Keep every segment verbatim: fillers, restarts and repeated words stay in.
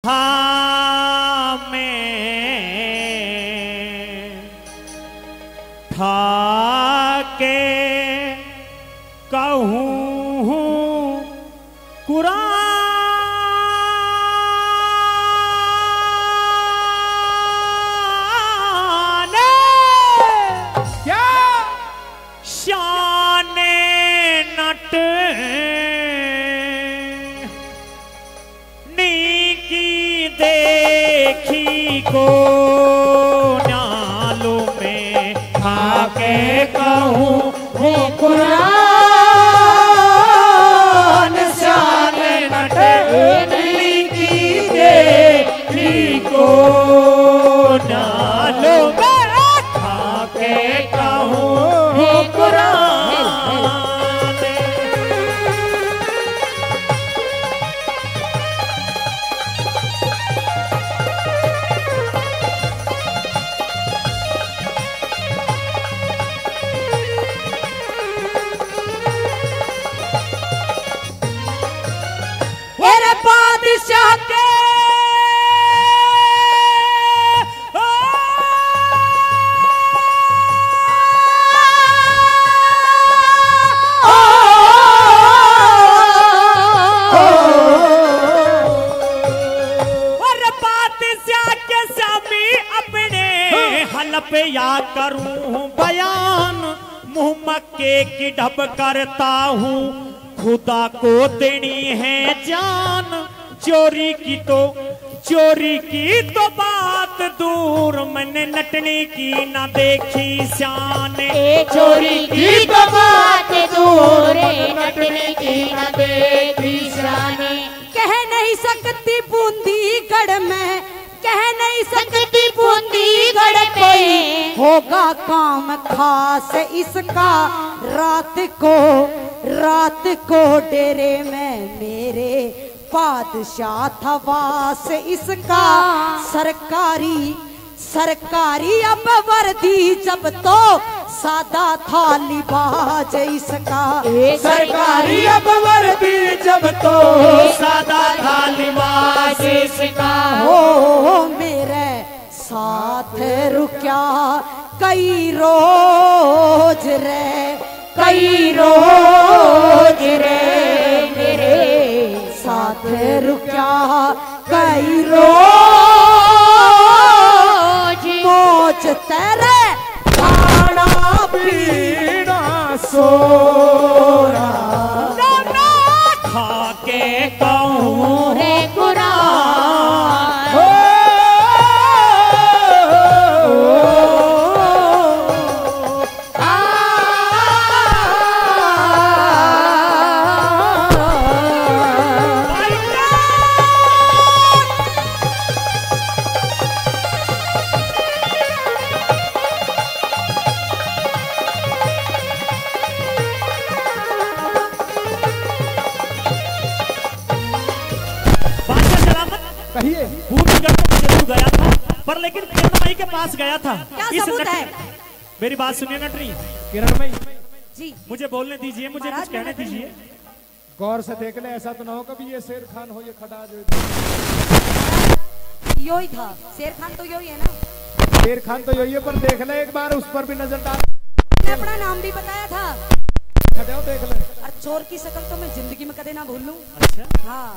हाँ मैं ठाके कहूँ कुरान क्या शाने नट नी की देखी को नालो में ठाके कहूँ हे कुरान नालो में खाके कहूँ हे कुरान। मेरे बादशाह के पे या करूं बयान मुंह मक्के की ढब करता हूँ खुदा को देनी है जान चोरी की तो चोरी की तो बात दूर मैंने नटने की ना देखी शान चोरी की तो बात दूर नटने की ना देखी शान कह नहीं सकती बूंदी गढ़ में कह नहीं सकती बूंदी गढ़ पे होगा काम खास इसका रात को रात को डेरे में मेरे बादशाह था वास इसका सरकारी सरकारी अब वर्दी जब तो सादा था लिबाज इसका सरकारी अब वर्दी जब तो सादा था लिबाज इसका हो मेरे साथ रुक्या कई रोज रे कई रोज रे मेरे साथ रुक्या कई रोज मोच तेरे खाना पीना सोना खाके कहूँ रे कुरान गया था पर लेकिन किरणमयी के पास गया था। क्या इस सबूत है? मेरी बात सुनिए नटरी किरणमयी जी मुझे बोलने दीजिए मुझे कुछ कहने दीजिए। गौर से देख ले ऐसा तो ना हो कभी ये शेर खान हो ये खड़ा जो यो ही था शेर खान तो यो ही है ना शेर खान तो यही है पर देख ले एक बार उस पर भी नजर डाल मैंने अपना नाम भी बताया था खड़े देख ले और चोर की शक्ल तो मैं जिंदगी में कदे ना भूल लूं। अच्छा हाँ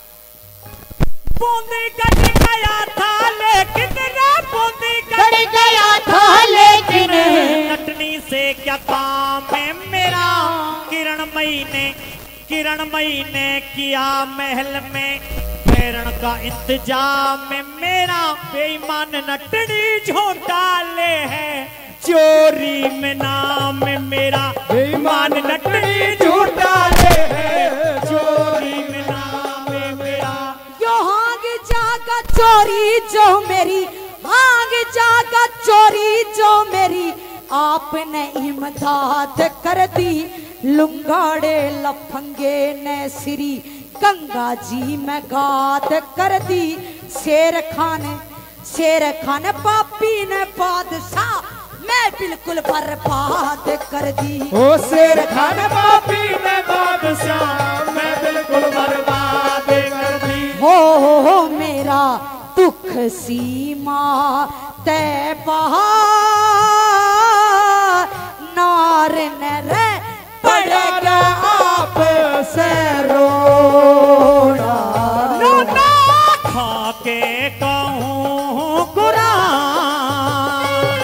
बूंदी कट गया था लेकिन बूंदी कट गया था लेकिन नटनी से क्या काम है मेरा किरणमयी ने किरणमयी ने किया महल में ठहरण का इंतजाम है मेरा बेईमान नटनी झोंटा ले है चोरी में नाम है मेरा बेईमान नटनी झोंटा ले है चोरी में नाम है मेरा यो हांग जागा चोरी जो मेरी हांग जागा चोरी जो मेरी आपने इमदाद कर दी लुंगाड़े लफंगे ने सिरी गंगा जी में गाद कर दी शेर खान शेर खान पापी ने बादशाह मैं बिल्कुल बर्बाद कर दी। ओ शेर खान पापी ने बादशाह मैं बिल्कुल बर्बाद कर दी। हो मेरा दुख सीमा तय पहाड़ नार न रह पड़ेगा आप से रोना रोना खा के कहूँ कुरान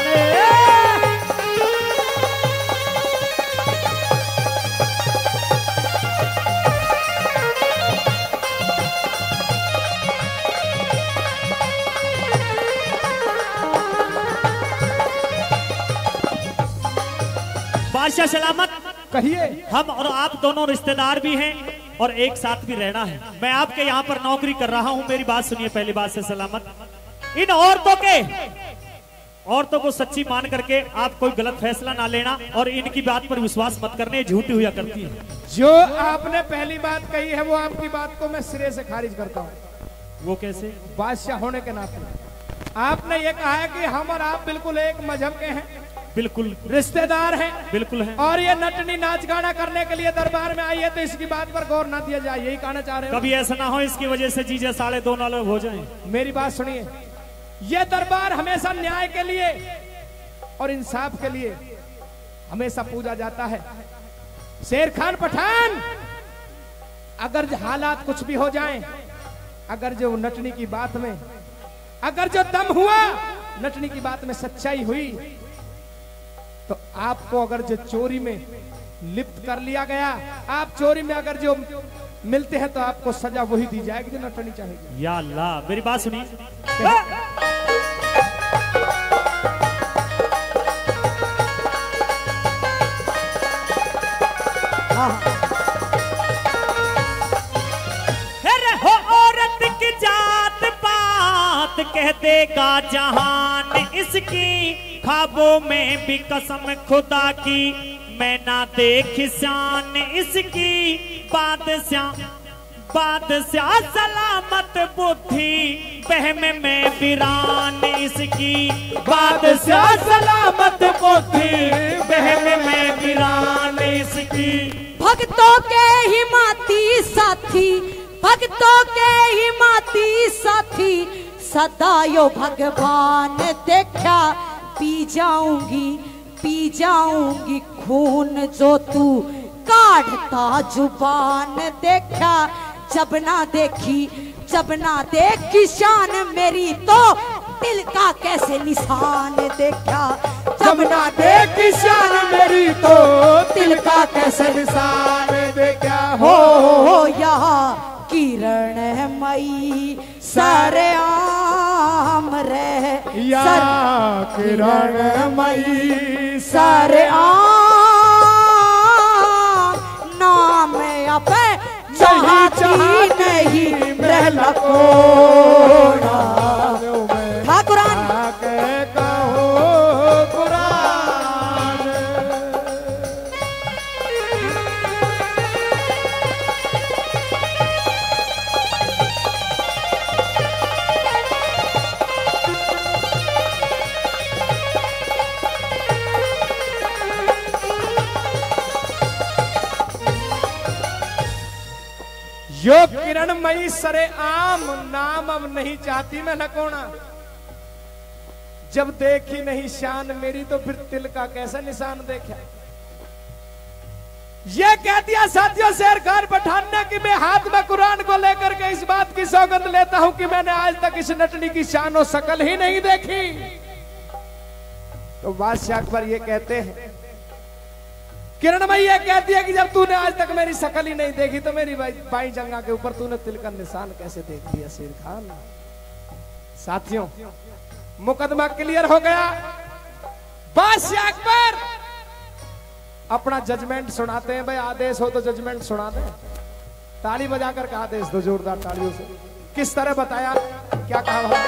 बादशाह सलामत। कहिए। हम और आप दोनों रिश्तेदार भी हैं और एक साथ भी रहना है। मैं आपके यहाँ पर नौकरी कर रहा हूँ, मेरी बात सुनिए पहली बात से सलामत। इन औरतों के औरतों को सच्ची मान करके आप कोई गलत फैसला ना लेना और इनकी बात पर विश्वास मत करने, झूठी हुआ करती है। जो आपने पहली बात कही है वो आपकी बात को मैं सिरे से खारिज करता हूँ। वो कैसे? बादशाह होने के नाते आपने ये कहा है कि हम और आप बिल्कुल एक मजहब के हैं, बिल्कुल रिश्तेदार हैं, बिल्कुल है। और ये नटनी नाच गाना करने के लिए दरबार में आई है, तो इसकी बात पर गौर ना दिया जाए, यही कहना चाह रहे हो? कभी ऐसा ना हो इसकी वजह से जीजा साढ़े दो नालों हो जाए। मेरी बात सुनिए, ये दरबार हमेशा न्याय के लिए और इंसाफ के लिए हमेशा पूजा जाता है। शेर खान पठान, अगर हालात कुछ भी हो जाएं, अगर जो नटनी की बात में अगर जो दम हुआ, नटनी की बात में सच्चाई हुई, तो आपको अगर जो चोरी में लिप्त कर लिया गया, आप चोरी में अगर जो मिलते हैं, तो आपको सजा वही दी जाएगी जो नटनी चाहेगी। या अल्लाह, मेरी बात सुनिए। हो औरत की जात पात कह देगा जहान इसकी, ख्वाबों में भी कसम खुदा की मैं ना देख शान इसकी। बादशाह बादशाह सलामत बुद्धि बहम में वीरान इसकी। बादशाह सलामत बुद्धि बहम में वीरान इसकी। भक्तों के हिमाती साथी, भक्तों के हिमाती साथी, सदा यो भगवान देखा पी जाऊंगी पी जाऊंगी खून जो तू काढ़ता जुबान देखा। जब ना देखी जब ना देखी शान मेरी, तो दिल का कैसे निशान देखा। जब ना देखी शान मेरी, तो दिल का कैसे निशान देखा। हो यहाँ किरण मई सारे आम रे, या किरण मई सारे आम नाम अपे चाहती नहीं रहला कोना। हाँ कुरान कहो कुरान। यो किरणमयी सरे आम नाम अब नहीं चाहती मैं लकोना। जब देखी नहीं शान मेरी, तो फिर तिल का कैसा निशान देखा। ये कह दिया साथियों शेर खान पठान ने कि मैं हाथ में कुरान को लेकर के इस बात की सौगंध लेता हूं कि मैंने आज तक इस नटनी की शान और शकल ही नहीं देखी। तो बादशाह अकबर ये कहते हैं, किरणमयी ये कहती है कि जब तूने आज तक मेरी शकल ही नहीं देखी, तो मेरी बाई जंगा के ऊपर तूने तिल का निशान कैसे देख लिया शेर खान। साथियों, मुकदमा क्लियर हो गया। बादशाह अकबर अपना जजमेंट सुनाते हैं। भाई आदेश हो तो जजमेंट सुना दे। ताली बजाकर का आदेश दो, जोरदार तालियों से। किस तरह बताया, क्या कहा?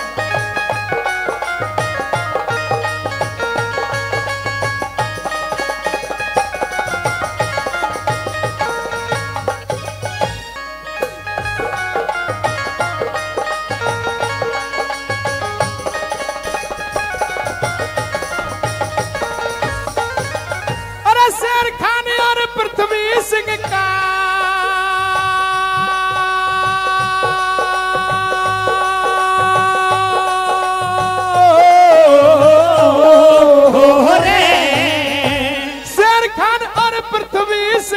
पृथ्वी सिंह का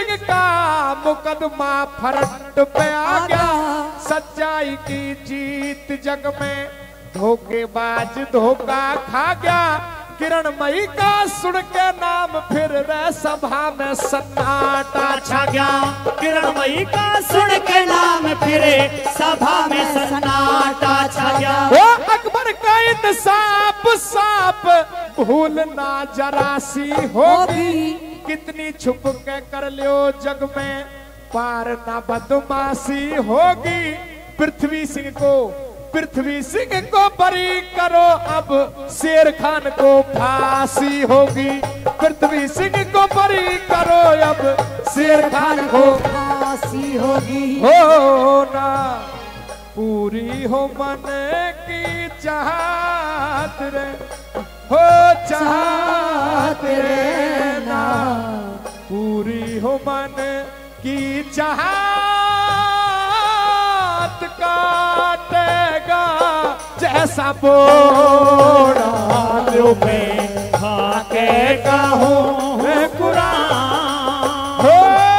सिंह का मुकदमा फ्रंट पे आ गया, सच्चाई की जीत जग में धोखेबाज धोखा खा गया। किरणमयी का सुन के नाम फिर रे सभा में सन्नाटा छा गया। किरणमयी का सुन के नाम फिरे सभा में सन्नाटा छा गया। वो अकबर का इंसाफ साफ भूलना जरा सी होगी, कितनी छुप के कर लियो जग में पार ना बदमाशी होगी। पृथ्वी सिंह को पृथ्वी सिंह को बरी करो, अब शेर खान को फांसी होगी। पृथ्वी सिंह को बरी करो, अब शेर खान को फांसी होगी। हो ना पूरी हो मन की चाहत रे, हो चाहत रे ना पूरी हो मन की चाहत काटेगा जैसा बोड़ा लो में खाके कहूँ है कुरान। हो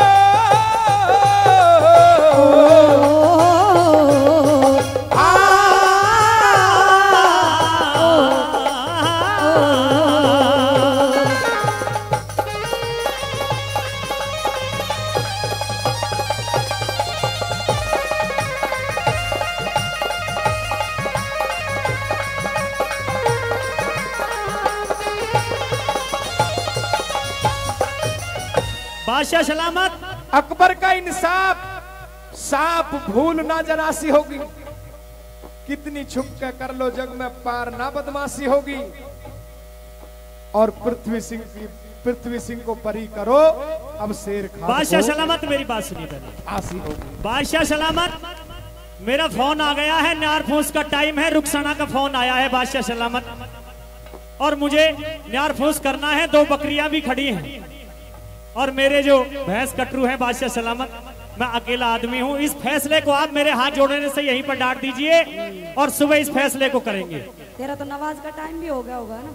बादशाह सलामत। अकबर का इंसाफ साफ भूल ना जरासी होगी, कितनी छुप के कर लो जग में पार ना बदमाशी होगी। और पृथ्वी सिंह की पृथ्वी सिंह को परी करो, अब शेर खान बादशाह सलामत मेरी बात सुनिए पहले। आसी होगी। बादशाह सलामत, मेरा फोन आ गया है, न्यार फूस का टाइम है, रुखसाना का फोन आया है बादशाह सलामत, और मुझे न्यार फूस करना है। दो बकरियां भी खड़ी हैं और मेरे जो भैंस कटरू हैं बादशाह सलामत, मैं अकेला आदमी हूं। इस फैसले को आप मेरे हाथ जोड़ने से यहीं पर डांट दीजिए और सुबह इस फैसले को करेंगे। तेरा तो नवाज का टाइम भी हो गया होगा ना?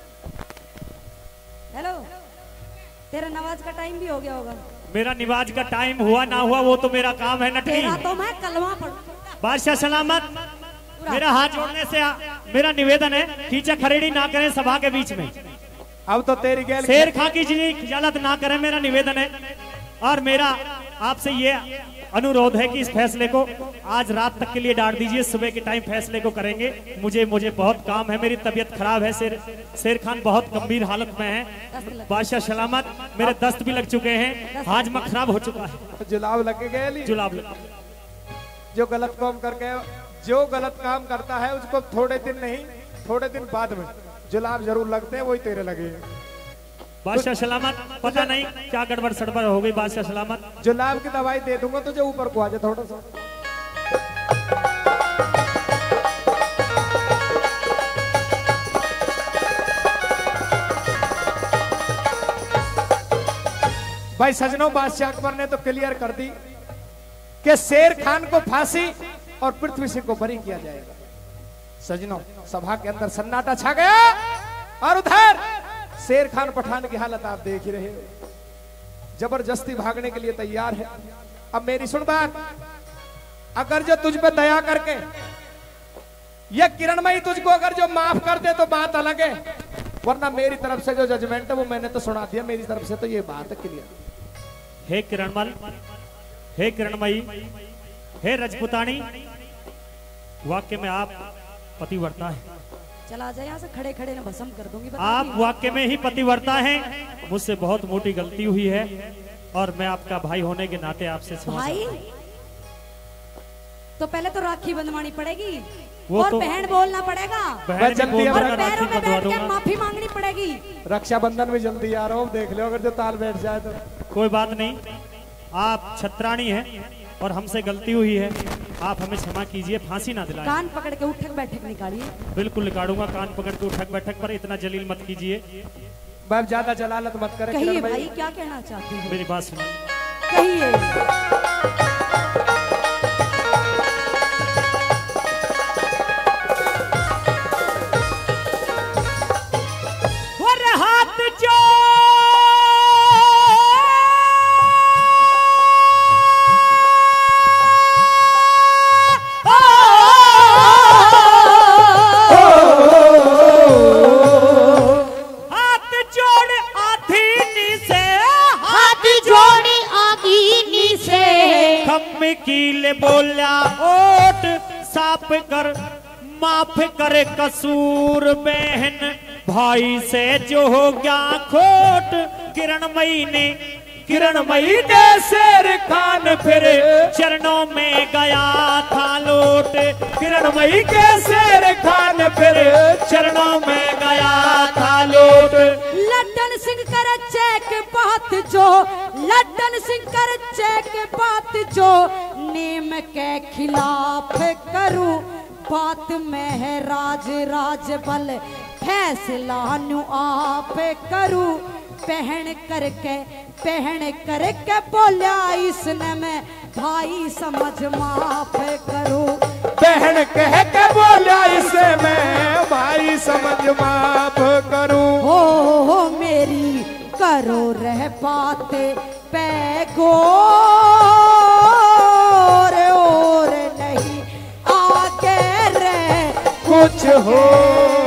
हेलो, तेरा नवाज का टाइम भी हो गया होगा। मेरा निवाज का टाइम हुआ ना हुआ वो तो मेरा काम है नटनी। तेरा तो मैं कलमा पढ़। बादशाह सलामत, मेरा हाथ जोड़ने से आ, मेरा निवेदन है, खींचा खरेड़ी ना करें सभा के बीच में। अब तो तेरी गैल शेर खां की जिनी खिजालत ना करें, मेरा निवेदन है। और मेरा आपसे ये अनुरोध है कि इस फैसले को आज रात तक के लिए डाल दीजिए, सुबह के टाइम फैसले को करेंगे। मुझे मुझे बहुत काम है, मेरी तबीयत खराब है। शेर शेर खान बहुत गंभीर हालत में है। बादशाह सलामत, मेरे दस्त भी लग चुके हैं, हाजमा खराब हो चुका है। जुलाब लगे गए, जुलाब लग। जो गलत काम करके जो गलत काम करता है उसको थोड़े दिन नहीं थोड़े दिन बाद में जुलाब जरूर लगते हैं, वही तेरे लगे। बादशाह सलामत, पता नहीं क्या गड़बड़ सड़बड़ हो गई। बादशाह सलामत, जुलाब की दवाई दे दूंगा तुझे, ऊपर को आ जा थोड़ा सा। भाई सजनों, बादशाह अकबर ने तो क्लियर कर दी कि शेर खान को फांसी और पृथ्वी सिंह को बरी किया जाएगा। सजनों, सभा के अंदर सन्नाटा छा गया और उधर शेर खान पठान की हालत आप देख ही रहे हो, जबरदस्ती भागने के लिए तैयार है। अब मेरी सुन बात, अगर जो तुझ पे दया करके ये किरणमयी तुझको अगर जो माफ कर दे तो बात अलग है, वरना मेरी तरफ से जो जजमेंट है वो मैंने तो सुना दिया। मेरी तरफ से तो ये बात है क्लियर। हे किरणमल, हे किरणमयी, हे रजपुतानी, वाक्य में आप पतिव्रता है। चला जाए यहाँ से, खड़े खड़े ना भस्म कर दूंगी। आप वाक्य में ही पतिव्रता हैं। मुझसे बहुत मोटी गलती हुई है और मैं आपका भाई होने के नाते आपसे भाई तो पहले तो राखी बंधवानी पड़ेगी वो और तो बहन बोलना पड़ेगा, बहन भी बोल और कर पैरों राखी में बंधवा बैठ कर दूंगा। माफी मांगनी पड़ेगी। रक्षाबंधन में जल्दी आ रहा हूँ, देख लो अगर जो ताल बैठ जाए तो। कोई बात नहीं, आप छत्राणी हैं और हमसे गलती हुई है, आप हमें क्षमा कीजिए, फांसी ना दिलाएं। कान पकड़ के उठक बैठक निकालिए। बिल्कुल निकालूंगा, कान पकड़ के उठक बैठक पर। इतना जलील मत कीजिए। बाप ज्यादा जलालत मत करे। कहिए भाई, क्या कहना चाहते हो? मेरी बात सुनिए। कहिए। हाथ जो माफ करे कसूर बहन भाई से जो हो गया खोट। किरणमयी ने किरणमयी ने शेर खान फिर चरणों में गया था लौट। किरणमयी के शेर खान फिर चरणों में गया था लौट। लड्डन सिंह कर चेक बात जो लड्डन सिंह कर चेक बात जो नेम के खिलाफ करूं। बात में है राज राज बल फैसला नु आप करूं। पहन करके पहन करके बोलिया इसने मैं भाई समझ माफ करूं। बहन कह के बोलिया इसे मैं भाई समझ माफ करूं। हो हो मेरी करो रह बात पे गौर और नहीं आगे रह कुछ हो